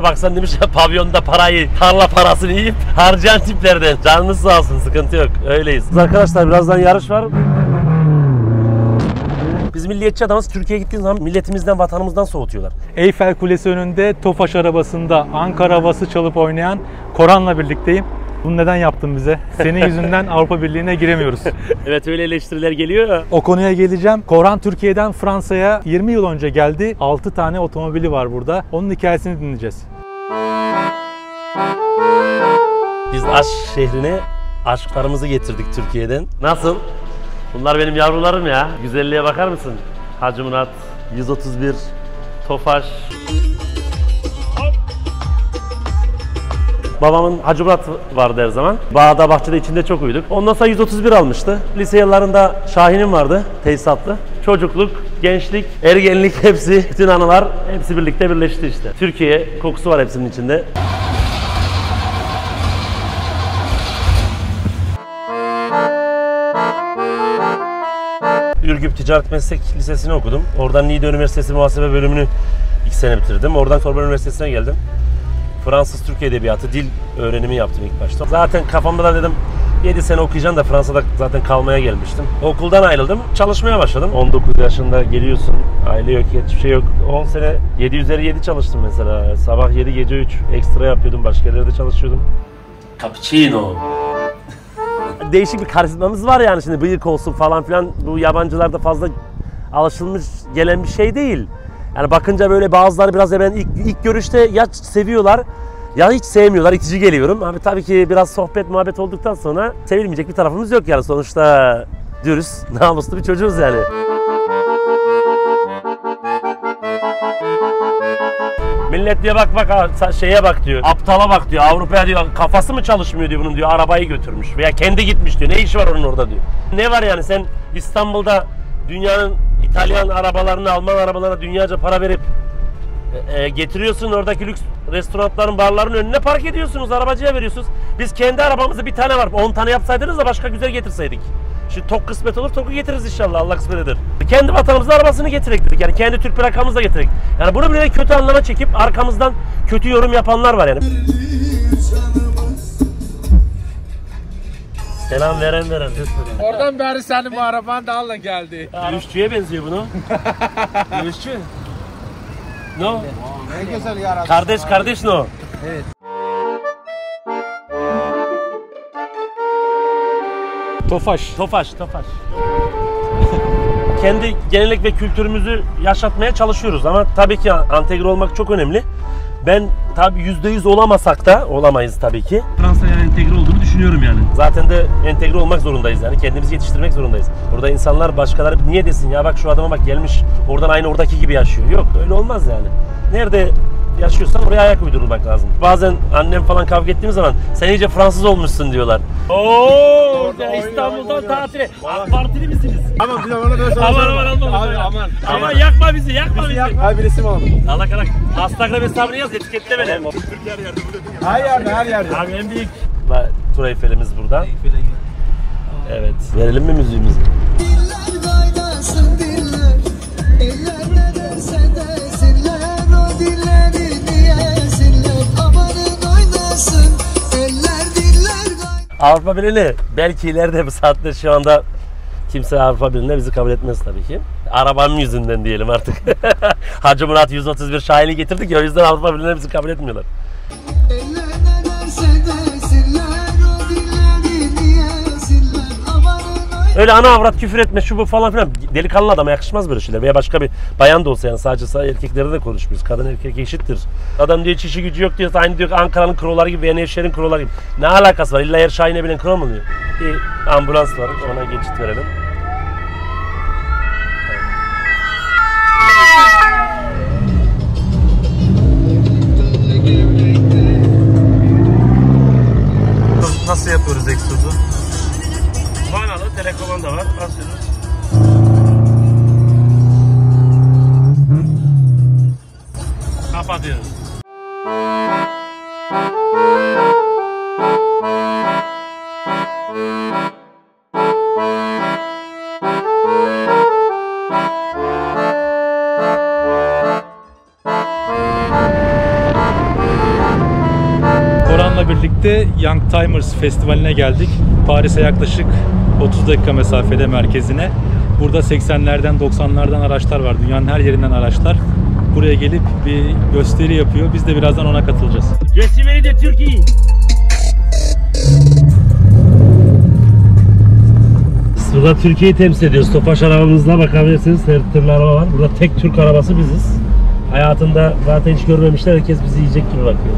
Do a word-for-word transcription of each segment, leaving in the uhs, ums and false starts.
tipe baksan demiş ya, pavyonda parayı, tarla parasını yiyip harcayan tiplerden. Canınız sağ olsun, sıkıntı yok, öyleyiz. Arkadaşlar birazdan yarış var. Biz milliyetçi adamız, Türkiye'ye gittiğimiz zaman milletimizden, vatanımızdan soğutuyorlar. Eyfel Kulesi önünde Tofaş arabasında Ankara havası çalıp oynayan Koran'la birlikteyim. Bunu neden yaptın bize? Senin yüzünden Avrupa Birliği'ne giremiyoruz. Evet, öyle eleştiriler geliyor ya. O konuya geleceğim. Koran Türkiye'den Fransa'ya yirmi yıl önce geldi. altı tane otomobili var burada. Onun hikayesini dinleyeceğiz. Biz aşk şehrine aşklarımızı getirdik Türkiye'den. Nasıl? Bunlar benim yavrularım ya. Güzelliğe bakar mısın? Hacı Murat, yüz otuz bir, Tofaş. Babamın Hacı Murat vardı her zaman. Bağda, bahçede, içinde çok uyuduk. Ondan sonra yüz otuz bir almıştı. Lise yıllarında Şahin'im vardı, tesisatlı. Çocukluk, gençlik, ergenlik hepsi, bütün anılar hepsi birlikte birleşti işte. Türkiye kokusu var hepsinin içinde. Ürgüp Ticaret Meslek Lisesi'ni okudum. Oradan Niğde Üniversitesi Muhasebe bölümünü iki sene bitirdim. Oradan Sorbonne Üniversitesi'ne geldim. Fransız Türk Edebiyatı, dil öğrenimi yaptım ilk başta. Zaten kafamda da dedim yedi sene okuyacağım da Fransa'da zaten kalmaya gelmiştim. Okuldan ayrıldım, çalışmaya başladım. on dokuz yaşında geliyorsun, aile yok, hiçbir şey yok. on sene yedi üzeri yedi çalıştım mesela. Sabah yedi, gece üç ekstra yapıyordum, başka yerlerde çalışıyordum. Cappuccino. Değişik bir karizmamız var yani, şimdi bıyık olsun falan filan, bu yabancılarda fazla alışılmış gelen bir şey değil. Yani bakınca böyle bazıları biraz hemen ilk, ilk görüşte ya seviyorlar ya hiç sevmiyorlar, itici geliyorum. Abi tabii ki biraz sohbet muhabbet olduktan sonra sevilmeyecek bir tarafımız yok yani, sonuçta dürüst, namuslu bir çocuğuz yani. Millet diyor bak bak şeye bak diyor, aptala bak diyor, Avrupa'ya diyor, kafası mı çalışmıyor diyor bunun diyor, arabayı götürmüş veya kendi gitmiş diyor, ne işi var onun orada diyor. Ne var yani, sen İstanbul'da dünyanın İtalyan arabalarını, Alman arabalarına dünyaca para verip e, getiriyorsun, oradaki lüks restoranların, barların önüne park ediyorsunuz, arabacıya veriyorsunuz. Biz kendi arabamızda bir tane var, on tane yapsaydınız da başka güzel getirseydik. Şimdi tok kısmet olur, toku getiririz inşallah, Allah kısmet eder. Kendi vatanımızda arabasını getirek dedik, yani kendi Türk plakamızla getirek. Yani bunu bile kötü anlama çekip arkamızdan kötü yorum yapanlar var yani. Selam veren veren. Oradan beri senin bu araban da Allah geldi. Dövüşçüye benziyor bunu. Dövüşçü. No. Ne güzel yarattın. Kardeş kardeş no. Evet. Tofaş. Tofaş, Tofaş. Kendi gelenek ve kültürümüzü yaşatmaya çalışıyoruz ama tabii ki entegre olmak çok önemli. Ben tabii yüzde yüz olamasak da, olamayız tabii ki. Fransa'ya entegre olduğunu düşünüyorum yani. Zaten de entegre olmak zorundayız yani, kendimizi yetiştirmek zorundayız. Burada insanlar, başkaları niye desin ya bak şu adama bak gelmiş, oradan aynı oradaki gibi yaşıyor. Yok, öyle olmaz yani. Nerede yaşıyorsan oraya ayak uydurmak lazım. Bazen annem falan kavga ettiğimiz zaman sen iyice Fransız olmuşsun diyorlar. Ooo İstanbul'dan tatile. Partili misiniz? Aman bir de bana böyle Aman aman aman. Abi aman. Aman yakma bizi, yakma bizi. Abi bir resim alalım. Allah kalak. Instagram hesabını yaz, etiketle beni. Her yerde, her yerde. Abi en büyük Tur Eyfel'imiz burada. Evet. Verelim mi müziğimizi? Avrupa Birliği belki ileride bu saatte şu anda kimse Avrupa Birliği'ne bizi kabul etmez tabii ki. Arabam yüzünden diyelim artık. Hacı Murat yüz otuz bir Şahin'i getirdik ya, o yüzden Avrupa Birliği'ne bizi kabul etmiyorlar. Öyle ana avrat küfür etme şu bu falan filan, delikanlı adama yakışmaz böyle şeyler. Veya başka bir bayan da olsa yani, sadece erkeklerde de konuşmuyoruz. Kadın erkek eşittir. Adam diyor çişi gücü yok diyor, aynı diyor Ankara'nın kroları gibi veya Nevşehir'in kroları gibi. Ne alakası var? İlla her Şahin'e binen kro mu diyor? Bir ambulans var, ona geçit verelim. Nasıl yapıyoruz egzozu? Vanalı telekomanda var. Basıyoruz. Kapatıyoruz. Koran'la birlikte Young Timers Festivali'ne geldik. Paris'e yaklaşık otuz dakika mesafede merkezine. Burada seksenlerden doksanlardan araçlar var. Dünyanın her yerinden araçlar. Buraya gelip bir gösteri yapıyor. Biz de birazdan ona katılacağız. Resimleri de Türkiye. Burada Türkiye'yi temsil ediyoruz. Tofaş arabamızla bakabilirsiniz. Tırlı araba var. Burada tek Türk arabası biziz. Hayatında zaten hiç görmemişler. Herkes bizi yiyecek gibi bakıyor.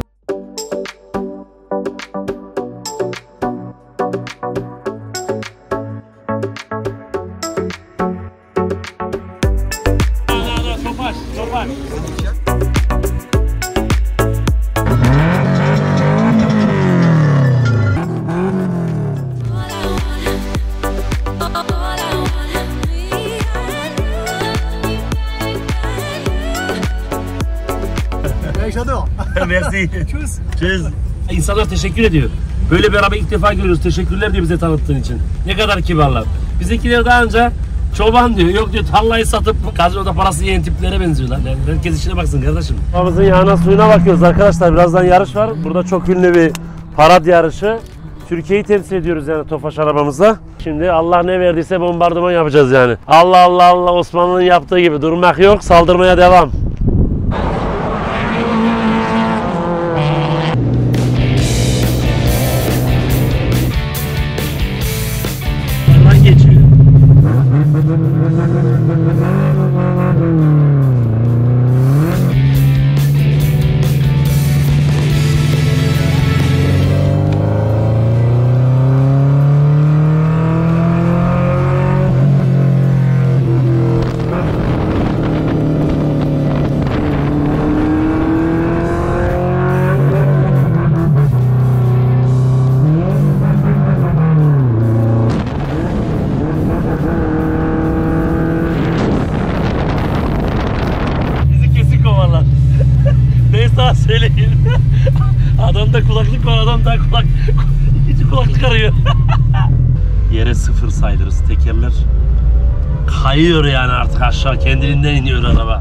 Tofaş, Tofaş. Merci. Tschüss. Tschüss. İnsanlar teşekkür ediyor. Böyle bir araba ilk defa görüyoruz. Teşekkürler diyor bize tanıttığın için. Ne kadar kibarlar. Bizimkiler daha önce çoban diyor. Yok diyor tarlayı satıp gazinoda parası yiyen tiplere benziyorlar. Yani herkes işine baksın kardeşim. Arabamızın yağına suyuna bakıyoruz arkadaşlar. Birazdan yarış var. Burada çok ünlü bir parad yarışı. Türkiye'yi temsil ediyoruz yani Tofaş arabamızla. Şimdi Allah ne verdiyse bombardıman yapacağız yani. Allah Allah Allah Osmanlı'nın yaptığı gibi durmak yok. Saldırmaya devam. Geçiyor. Söyleyin. Adamda kulaklık var, adam da kulak ikinci kulaklık arıyor. Yere sıfır saydırız. Tekerler kayıyor yani artık aşağı kendiliğinden iniyor araba.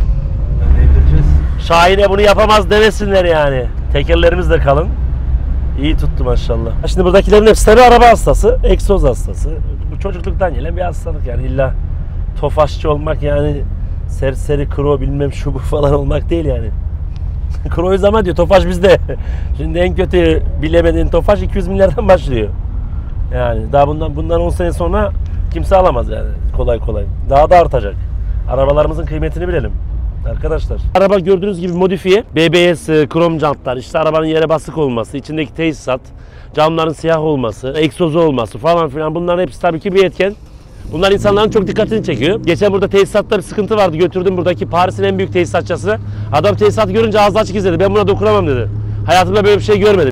Şahin'e bunu yapamaz demesinler yani. Tekerlerimiz de kalın. İyi tuttu maşallah. Şimdi buradakilerin hepsi tabii araba hastası, egzoz hastası. Bu çocukluktan gelen bir hastalık yani illa Tofaşçı olmak yani serseri, kro bilmem şu bu falan olmak değil yani. Kroyuz ama diyor Tofaş bizde. Şimdi en kötü bilemediğin Tofaş iki yüz milyardan başlıyor. Yani daha bundan bundan on sene sonra kimse alamaz yani kolay kolay. Daha da artacak. Arabalarımızın kıymetini bilelim arkadaşlar. Araba gördüğünüz gibi modifiye. B B S, krom jantlar, işte arabanın yere basık olması, içindeki tesisat, camların siyah olması, egzozu olması falan filan bunların hepsi tabii ki bir etken. Bunlar insanların çok dikkatini çekiyor. Geçen burada tesisatta bir sıkıntı vardı. Götürdüm buradaki Paris'in en büyük tesisatçısına. Adam tesisat görünce ağzı açık izledi. Ben buna dokunamam dedi. Hayatımda böyle bir şey görmedim.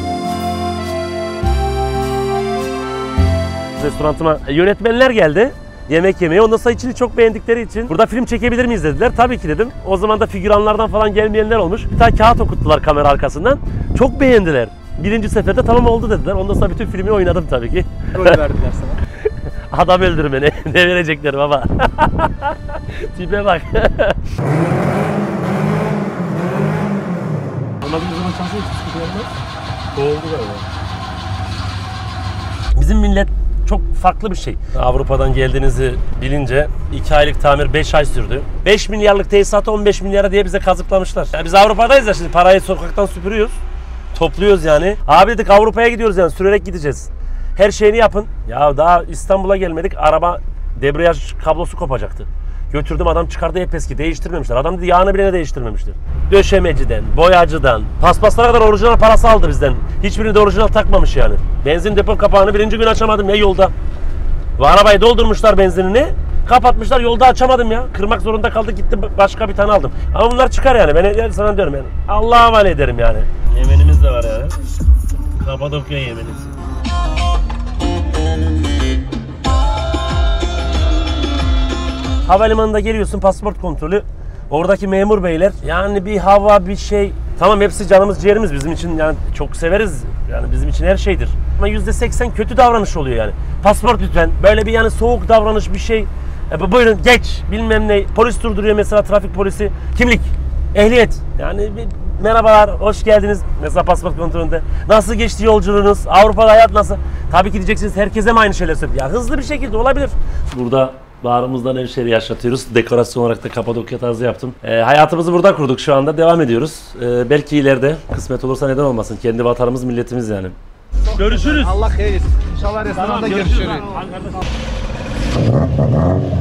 Restorantıma yönetmenler geldi. Yemek yemeye. Ondan sonra içini çok beğendikleri için burada film çekebilir miyiz dediler. Tabii ki dedim. O zaman da figüranlardan falan gelmeyenler olmuş. Bir tane kağıt okuttular kamera arkasından. Çok beğendiler. Birinci seferde tamam oldu dediler. Ondan sonra bütün filmi oynadım tabii ki. Rol verdiler sana. Adam öldürme ne, ne verecekler baba. Tipe bak. Bizim millet çok farklı bir şey. Avrupa'dan geldiğinizi bilince iki aylık tamir beş ay sürdü. beş milyarlık tesisatı on beş milyara diye bize kazıklamışlar. Yani biz Avrupa'dayız ya şimdi parayı sokaktan süpürüyoruz. Topluyoruz yani. Abi dedik Avrupa'ya gidiyoruz yani sürerek gideceğiz. Her şeyini yapın. Ya daha İstanbul'a gelmedik. Araba debriyaj kablosu kopacaktı. Götürdüm adam çıkardı hep eski. Değiştirmemişler. Adam dedi yağını bile değiştirmemişler. Döşemeciden, boyacıdan, paspaslara kadar orijinal parası aldı bizden. Hiçbirini de orijinal takmamış yani. Benzin depo kapağını birinci gün açamadım ya yolda. Bu arabayı doldurmuşlar benzinini. Kapatmışlar yolda açamadım ya. Kırmak zorunda kaldık gittim başka bir tane aldım. Ama bunlar çıkar yani. Ben sana diyorum yani. Allah'a havale ederim yani. Yemenimiz de var yani. Kapadokya Yemeni. Havalimanında geliyorsun pasaport kontrolü. Oradaki memur beyler yani bir hava bir şey. Tamam hepsi canımız ciğerimiz bizim için yani çok severiz. Yani bizim için her şeydir. Ama yüzde seksen kötü davranış oluyor yani. Pasaport lütfen. Böyle bir yani soğuk davranış bir şey. E, buyurun geç bilmem ne. Polis durduruyor mesela trafik polisi. Kimlik, ehliyet. Yani bir, merhabalar, hoş geldiniz. Mesela pasaport kontrolünde. Nasıl geçti yolculuğunuz? Avrupa'da hayat nasıl? Tabii ki diyeceksiniz, herkese mi aynı şeyler söylüyor? Ya hızlı bir şekilde olabilir. Burada bağrımızdan her şeyi yaşatıyoruz. Dekorasyon olarak da Kapadokya tarzı yaptım. E, hayatımızı burada kurduk şu anda. Devam ediyoruz. E, belki ileride kısmet olursa neden olmasın. Kendi vatanımız, milletimiz yani. Görüşürüz. Allah hayır etsin. İnşallah restoranda görüşürüz.